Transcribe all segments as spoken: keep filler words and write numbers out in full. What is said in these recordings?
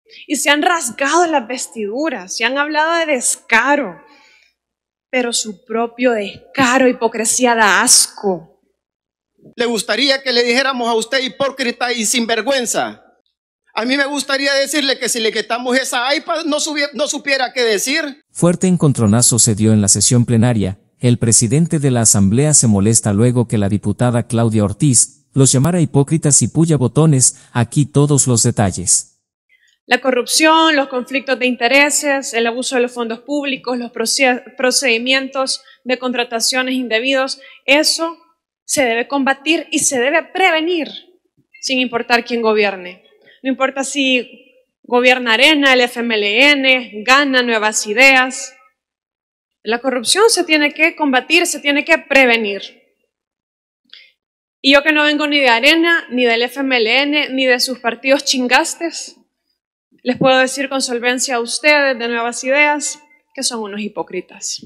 y se han rasgado las vestiduras, se han hablado de descaro, pero su propio descaro, hipocresía da asco. ¿Le gustaría que le dijéramos a usted hipócrita y sinvergüenza? A mí me gustaría decirle que si le quitamos esa iPad no, no supiera qué decir. Fuerte encontronazo se dio en la sesión plenaria. El presidente de la Asamblea se molesta luego que la diputada Claudia Ortiz los llamara hipócritas y puya botones. Aquí todos los detalles. La corrupción, los conflictos de intereses, el abuso de los fondos públicos, los procedimientos de contrataciones indebidos, eso se debe combatir y se debe prevenir sin importar quién gobierne. No importa si gobierna Arena, el F M L N, Gana, Nuevas Ideas. La corrupción se tiene que combatir, se tiene que prevenir. Y yo que no vengo ni de Arena, ni del F M L N, ni de sus partidos chingastes, les puedo decir con solvencia a ustedes de Nuevas Ideas que son unos hipócritas.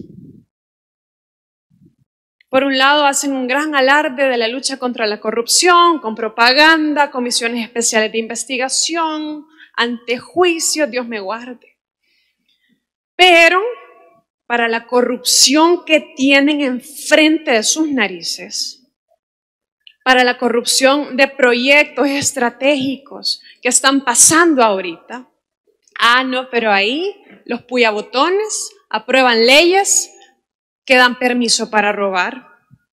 Por un lado, hacen un gran alarde de la lucha contra la corrupción, con propaganda, comisiones especiales de investigación, antejuicios, Dios me guarde. Pero para la corrupción que tienen enfrente de sus narices, para la corrupción de proyectos estratégicos que están pasando ahorita, ah, no, pero ahí los puyabotones aprueban leyes que dan permiso para robar.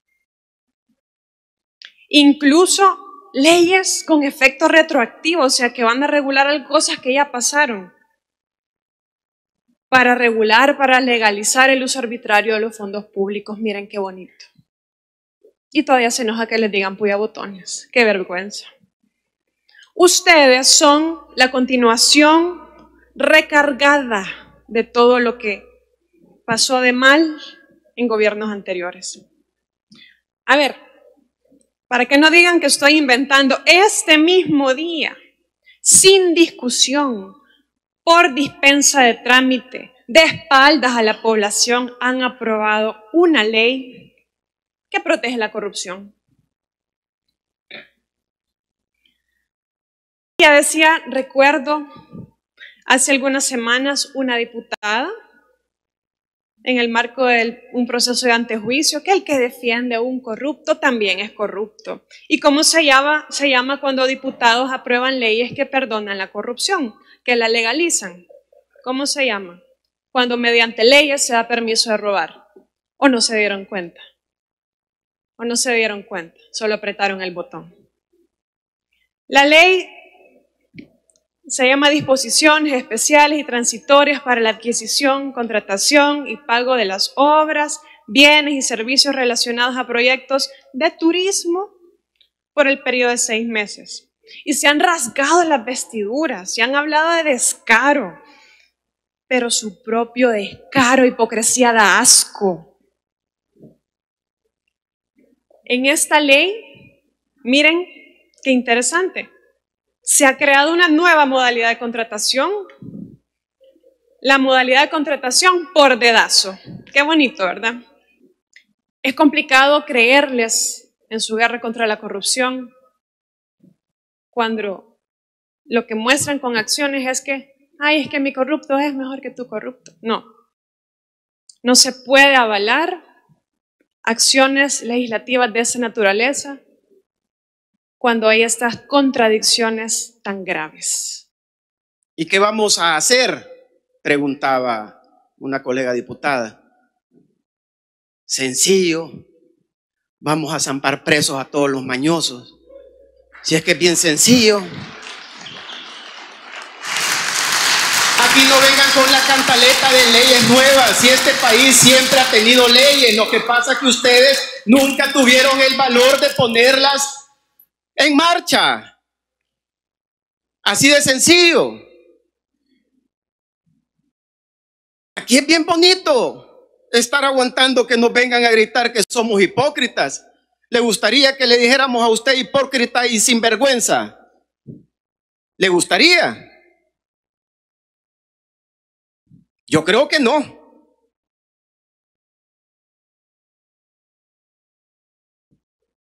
Incluso leyes con efecto retroactivo, o sea, que van a regular cosas que ya pasaron. Para regular, para legalizar el uso arbitrario de los fondos públicos. Miren qué bonito. Y todavía se enoja que les digan puyabotones. Qué vergüenza. Ustedes son la continuación recargada de todo lo que pasó de mal en gobiernos anteriores. A ver, para que no digan que estoy inventando, este mismo día, sin discusión, por dispensa de trámite, de espaldas a la población, han aprobado una ley que protege la corrupción. Ya decía, recuerdo, hace algunas semanas una diputada, en el marco de un proceso de antejuicio, que el que defiende a un corrupto también es corrupto. ¿Y cómo se llama, se llama cuando diputados aprueban leyes que perdonan la corrupción, que la legalizan? ¿Cómo se llama? Cuando mediante leyes se da permiso de robar. ¿O no se dieron cuenta? ¿O no se dieron cuenta? Solo apretaron el botón. La ley se llama Disposiciones Especiales y Transitorias para la Adquisición, Contratación y Pago de las Obras, Bienes y Servicios relacionados a proyectos de turismo por el periodo de seis meses. Y se han rasgado las vestiduras, se han hablado de descaro, pero su propio descaro, hipocresía da asco. En esta ley, miren qué interesante. Se ha creado una nueva modalidad de contratación, la modalidad de contratación por dedazo. Qué bonito, ¿verdad? Es complicado creerles en su guerra contra la corrupción cuando lo que muestran con acciones es que, ay, es que mi corrupto es mejor que tu corrupto. No, no se puede avalar acciones legislativas de esa naturaleza cuando hay estas contradicciones tan graves. ¿Y qué vamos a hacer?, preguntaba una colega diputada. Sencillo, vamos a zampar presos a todos los mañosos. Si es que es bien sencillo. Aquí no vengan con la cantaleta de leyes nuevas. Si este país siempre ha tenido leyes, lo que pasa es que ustedes nunca tuvieron el valor de ponerlas en marcha. Así de sencillo. Aquí es bien bonito estar aguantando que nos vengan a gritar que somos hipócritas. ¿Le gustaría que le dijéramos a usted hipócrita y sinvergüenza? ¿Le gustaría? Yo creo que no.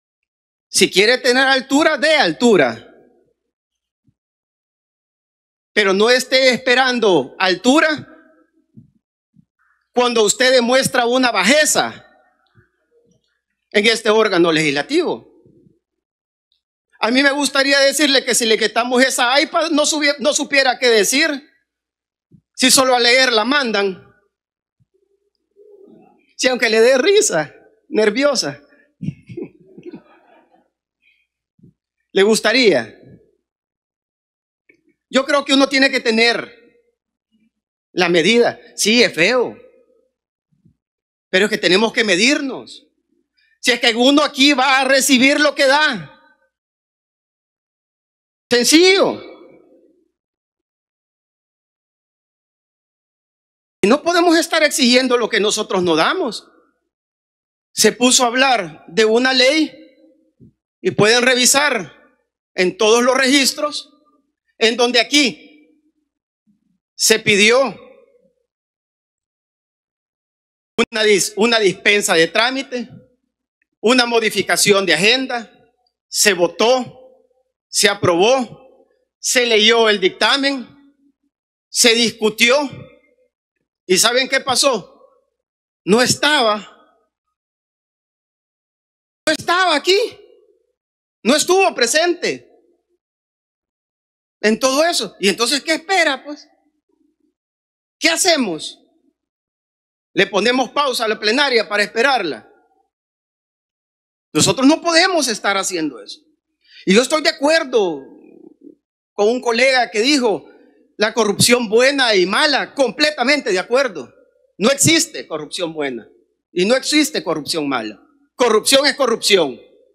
Si quiere tener altura, dé altura. pero no esté esperando altura cuando usted demuestra una bajeza en este órgano legislativo. A mí me gustaría decirle que si le quitamos esa iPad no, subiera, no supiera qué decir, si solo a leer la mandan. Si aunque le dé risa, nerviosa. ¿Le gustaría? Yo creo que uno tiene que tener la medida. Sí, es feo, pero es que tenemos que medirnos. Si es que uno aquí va a recibir lo que da. Sencillo. Y no podemos estar exigiendo lo que nosotros no damos. Se puso a hablar de una ley y pueden revisar en todos los registros en donde aquí se pidió una, dis, una dispensa de trámite, una modificación de agenda, se votó, se aprobó, se leyó el dictamen, se discutió. ¿Y saben qué pasó? No estaba. No estaba aquí. No estuvo presente en todo eso. Y entonces, ¿qué espera, pues? ¿Qué hacemos? ¿Le ponemos pausa a la plenaria para esperarla? Nosotros no podemos estar haciendo eso. Y yo estoy de acuerdo con un colega que dijo, la corrupción buena y mala, completamente de acuerdo. No existe corrupción buena y no existe corrupción mala. Corrupción es corrupción.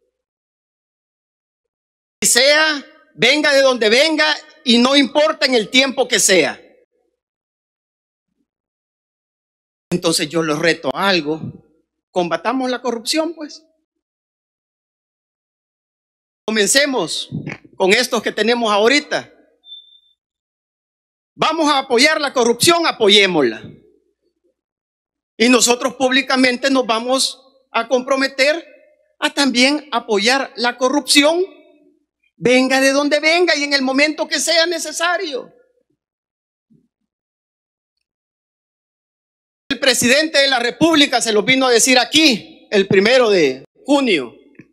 Y sea, venga de donde venga y no importa en el tiempo que sea. Entonces yo los reto a algo. Combatamos la corrupción, pues. Comencemos con estos que tenemos ahorita. Vamos a apoyar la corrupción, apoyémosla. Y nosotros públicamente nos vamos a comprometer a también apoyar la corrupción, venga de donde venga y en el momento que sea necesario. El presidente de la República se lo vino a decir aquí el primero de junio.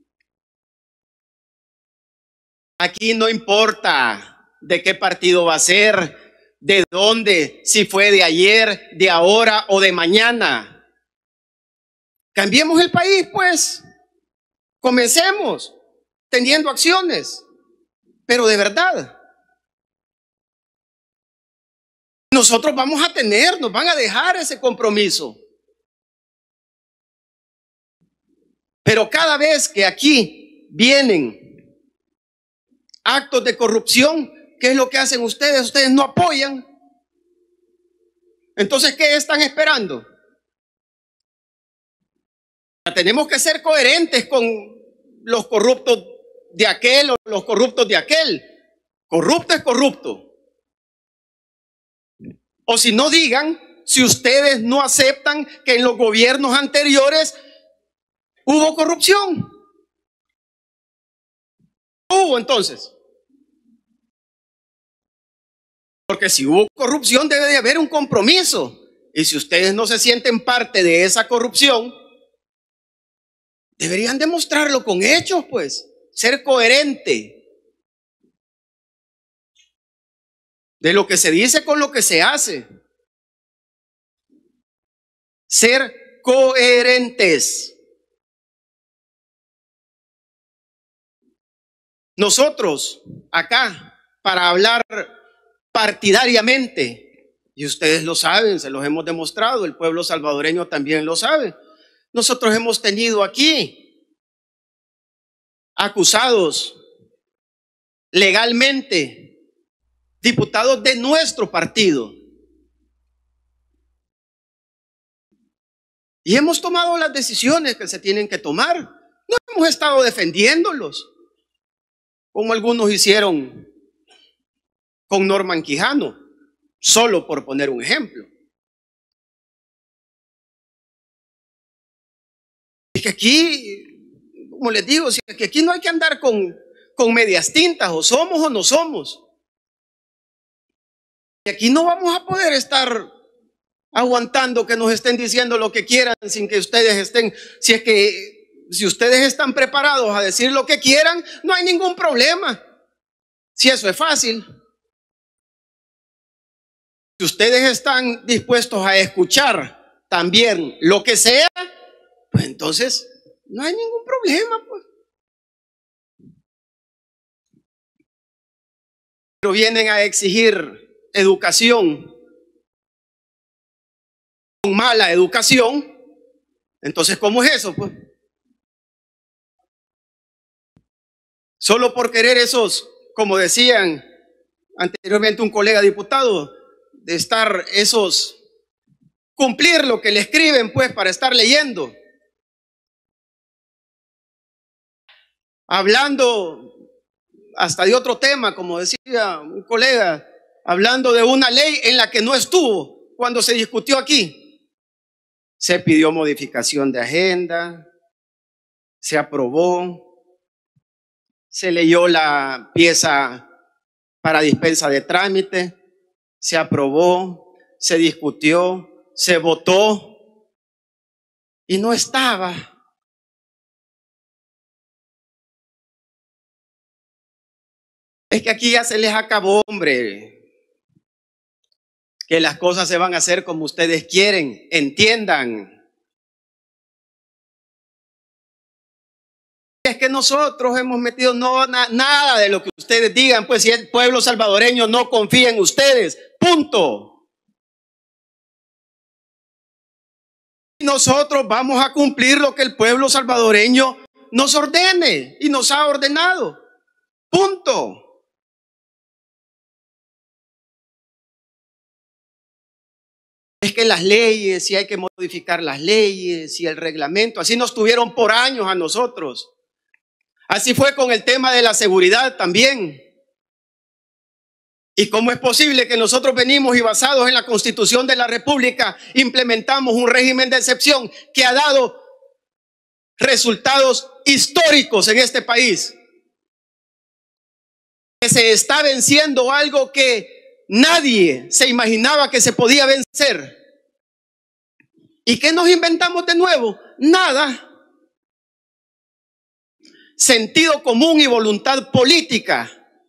Aquí no importa de qué partido va a ser, de dónde, si fue de ayer, de ahora o de mañana. Cambiemos el país, pues. Comencemos teniendo acciones, pero de verdad. Nosotros vamos a tener, nos van a dejar ese compromiso. Pero cada vez que aquí vienen actos de corrupción, ¿qué es lo que hacen ustedes? Ustedes no apoyan. Entonces, ¿qué están esperando? Tenemos que ser coherentes con los corruptos de aquel o los corruptos de aquel. Corrupto es corrupto. O si no, digan si ustedes no aceptan que en los gobiernos anteriores hubo corrupción. Hubo entonces. Porque si hubo corrupción debe de haber un compromiso. Y si ustedes no se sienten parte de esa corrupción, deberían demostrarlo con hechos, pues. Ser coherente de lo que se dice con lo que se hace. Ser coherentes. Nosotros acá, para hablar partidariamente, y ustedes lo saben, se los hemos demostrado, el pueblo salvadoreño también lo sabe, nosotros hemos tenido aquí acusados legalmente diputados de nuestro partido y hemos tomado las decisiones que se tienen que tomar. No hemos estado defendiéndolos como algunos hicieron con Norman Quijano, solo por poner un ejemplo. Es que aquí, como les digo, es que aquí no hay que andar con, con medias tintas, o somos o no somos. Y aquí no vamos a poder estar aguantando que nos estén diciendo lo que quieran sin que ustedes estén, si es que, si ustedes están preparados a decir lo que quieran, no hay ningún problema. Si eso es fácil. Si ustedes están dispuestos a escuchar también lo que sea, pues entonces no hay ningún problema, pues. Pero vienen a exigir educación con mala educación. Entonces, ¿cómo es eso, pues? Solo por querer esos, como decían anteriormente un colega diputado, de estar esos, cumplir lo que le escriben, pues, para estar leyendo. Hablando hasta de otro tema, como decía un colega, hablando de una ley en la que no estuvo cuando se discutió aquí. Se pidió modificación de agenda, se aprobó, se leyó la pieza para dispensa de trámite, se aprobó, se discutió, se votó y no estaba. Es que aquí ya se les acabó, hombre, que las cosas se van a hacer como ustedes quieren, entiendan. Es que nosotros hemos metido no, na, nada de lo que ustedes digan, pues si el pueblo salvadoreño no confía en ustedes, punto. Y nosotros vamos a cumplir lo que el pueblo salvadoreño nos ordene y nos ha ordenado, punto. Es que las leyes, si hay que modificar las leyes y el reglamento, así nos tuvieron por años a nosotros. Así fue con el tema de la seguridad también. ¿Y cómo es posible que nosotros venimos y basados en la Constitución de la República implementamos un régimen de excepción que ha dado resultados históricos en este país? Que se está venciendo algo que nadie se imaginaba que se podía vencer. ¿Y qué nos inventamos de nuevo? Nada. Sentido común y voluntad política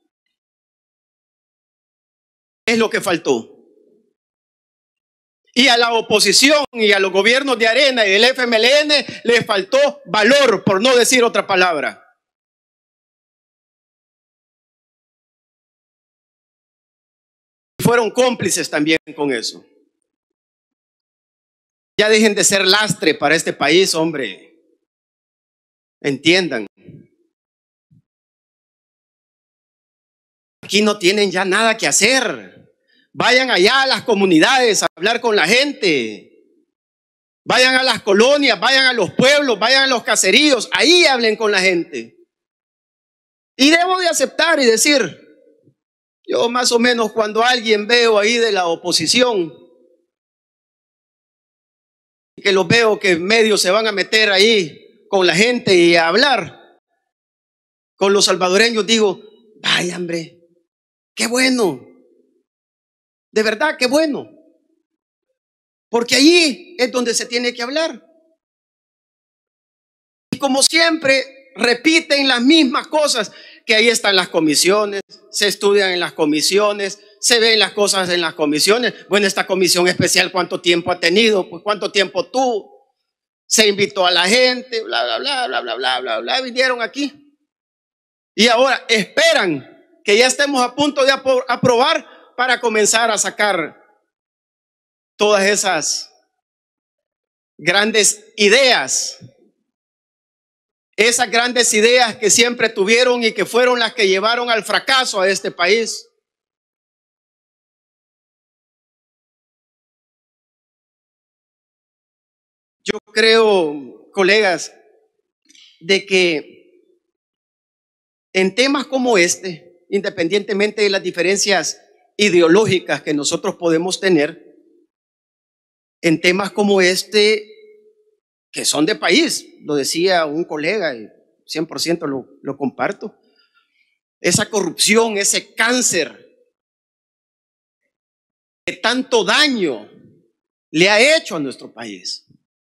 es lo que faltó. Y a la oposición y a los gobiernos de Arena y del F M L N les faltó valor, por no decir otra palabra. Fueron cómplices también con eso. Ya dejen de ser lastre para este país, hombre. Entiendan. Aquí no tienen ya nada que hacer. Vayan allá a las comunidades a hablar con la gente. Vayan a las colonias, vayan a los pueblos, vayan a los caseríos. Ahí hablen con la gente. Y debo de aceptar y decir, yo más o menos cuando alguien veo ahí de la oposición, que los veo que medios se van a meter ahí con la gente y a hablar con los salvadoreños, digo, vaya hombre, qué bueno, de verdad qué bueno, porque allí es donde se tiene que hablar. Y como siempre repiten las mismas cosas, que ahí están las comisiones, se estudian en las comisiones, se ven las cosas en las comisiones. Bueno, esta comisión especial, ¿cuánto tiempo ha tenido? Pues ¿cuánto tiempo tuvo? Se invitó a la gente, bla, bla, bla, bla, bla, bla, bla, bla, vinieron aquí. Y ahora esperan que ya estemos a punto de apro- aprobar para comenzar a sacar todas esas grandes ideas. Esas grandes ideas que siempre tuvieron y que fueron las que llevaron al fracaso a este país. Yo creo, colegas, de que en temas como este, independientemente de las diferencias ideológicas que nosotros podemos tener, en temas como este, que son de país, lo decía un colega y cien por ciento lo, lo comparto, esa corrupción, ese cáncer que tanto daño le ha hecho a nuestro país.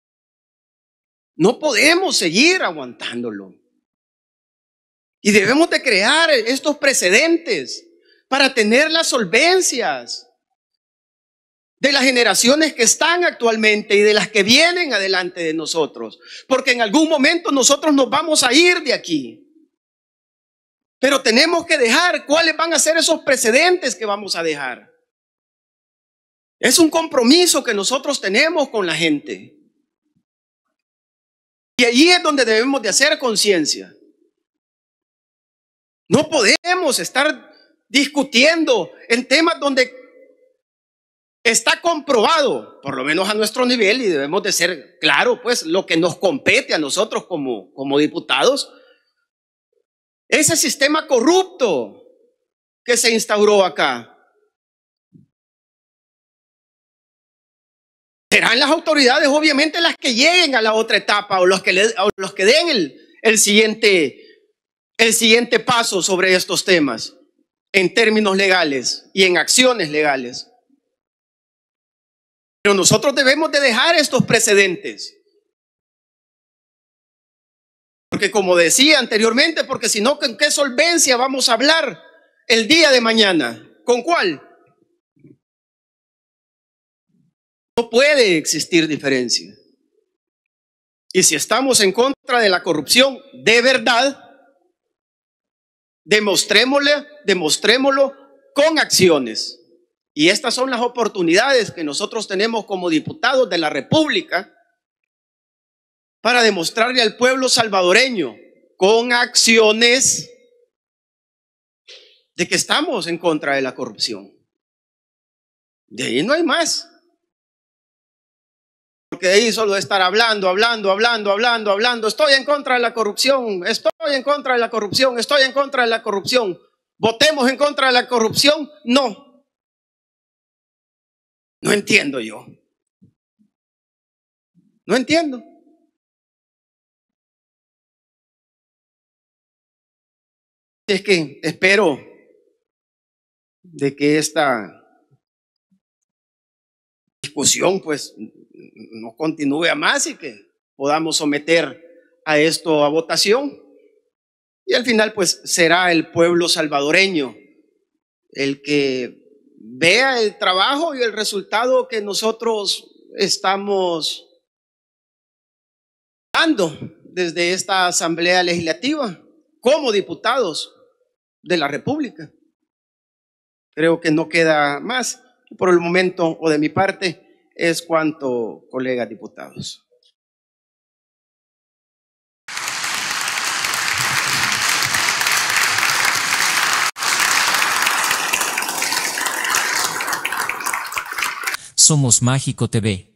No podemos seguir aguantándolo. Y debemos de crear estos precedentes para tener las solvencias de las generaciones que están actualmente y de las que vienen adelante de nosotros. Porque en algún momento nosotros nos vamos a ir de aquí. Pero tenemos que dejar cuáles van a ser esos precedentes que vamos a dejar. Es un compromiso que nosotros tenemos con la gente. Y allí es donde debemos de hacer conciencia. No podemos estar discutiendo en temas donde está comprobado, por lo menos a nuestro nivel, y debemos de ser claro, pues, lo que nos compete a nosotros como, como diputados. Ese sistema corrupto que se instauró acá. Serán las autoridades, obviamente, las que lleguen a la otra etapa o los que, le, o los que den el, el, siguiente, el siguiente paso sobre estos temas en términos legales y en acciones legales. Pero nosotros debemos de dejar estos precedentes. Porque como decía anteriormente, porque si no, ¿con qué solvencia vamos a hablar el día de mañana? ¿Con cuál? No puede existir diferencia. Y si estamos en contra de la corrupción de verdad, demostrémosle, demostrémoslo con acciones. Y estas son las oportunidades que nosotros tenemos como diputados de la República para demostrarle al pueblo salvadoreño con acciones de que estamos en contra de la corrupción. De ahí no hay más. Porque de ahí solo de estar hablando, hablando, hablando, hablando, hablando. Estoy en contra de la corrupción, estoy en contra de la corrupción, estoy en contra de la corrupción. ¿Votemos en contra de la corrupción? No. No entiendo yo. No entiendo. Es que espero de que esta discusión pues no continúe a más y que podamos someter a esto a votación. Y al final pues será el pueblo salvadoreño el que vea el trabajo y el resultado que nosotros estamos dando desde esta Asamblea Legislativa como diputados de la República. Creo que no queda más. Por el momento, o de mi parte, es cuanto, colegas diputados. Somos Mágico T V.